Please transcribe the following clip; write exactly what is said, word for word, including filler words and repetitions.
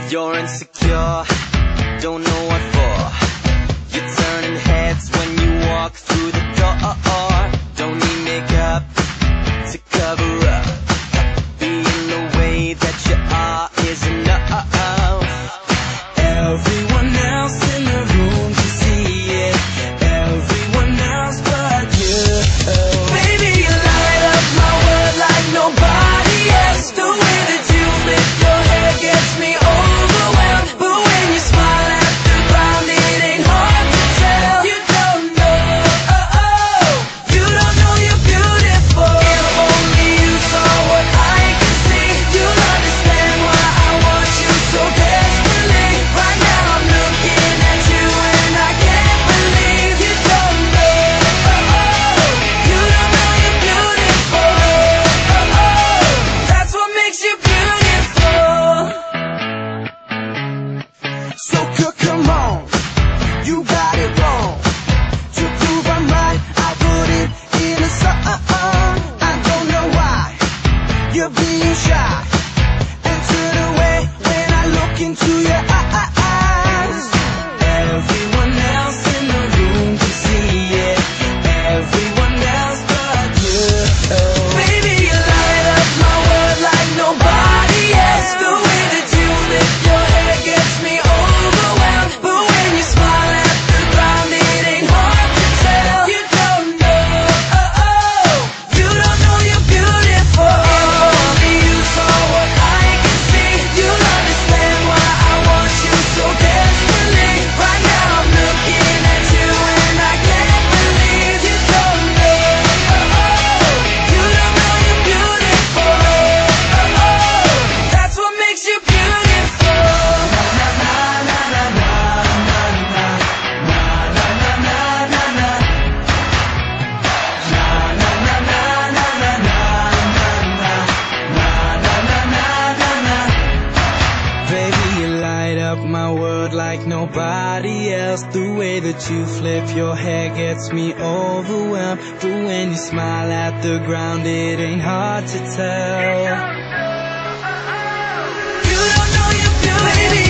You're insecure, don't know what for. You're turning heads when you walk through the door. Don't need makeup to cover up. Being the way that you are is enough. Everyone else in the room can see it. Everyone else but you. Baby, you light up my world like nobody else. The way that you lift your hair gets me overwhelmed. But when you smile at the ground, it ain't hard to tell. You don't know, oh, oh, you don't know you're beautiful. If only you saw what I can see, you'll understand why I want you so desperately. Right now I'm looking at you and I can't believe you don't know, oh, oh, you don't know you're beautiful, oh, oh, that's what makes you beautiful. So c- come on, you got it wrong. To prove I'm right, I put it in a song. I don't know why you're being shy and turn away when I look into your eyes. Everyone else in the room can see it. Everyone else but you. Baby, you light up my world like nobody else. The way that you lift your hair gets me overwhelmed. But when you smile at the ground, it ain't hard to tell. You don't know, oh, oh, you don't know you're beautiful. If only you saw what I can see, you'll understand why I want you so desperately. Right now I'm looking at you and I can't believe you don't know, oh, oh, you don't know you're beautiful, oh, oh, that's what makes you beautiful. Na na na na na na na na na na na na na. Na na na na na na na na na na na na. Baby, you light up my world like nobody else. The way that you flip your hair gets me overwhelmed. But when you smile at the ground, it ain't hard to tell. You don't know you're beautiful. Baby,